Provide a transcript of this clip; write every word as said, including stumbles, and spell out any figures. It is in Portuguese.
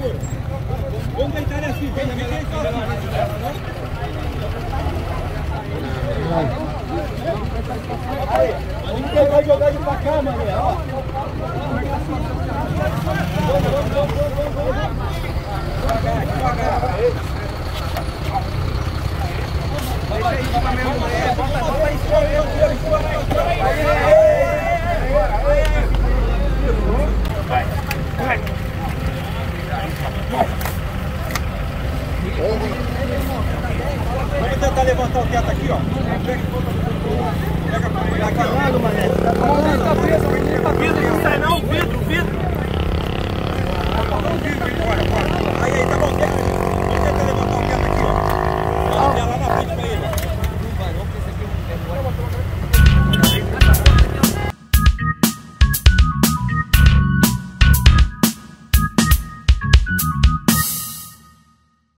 Vamos deitar ele assim, vem, vem, vem. Aí, vamos pegar e jogar ele pra cá, mané, ó.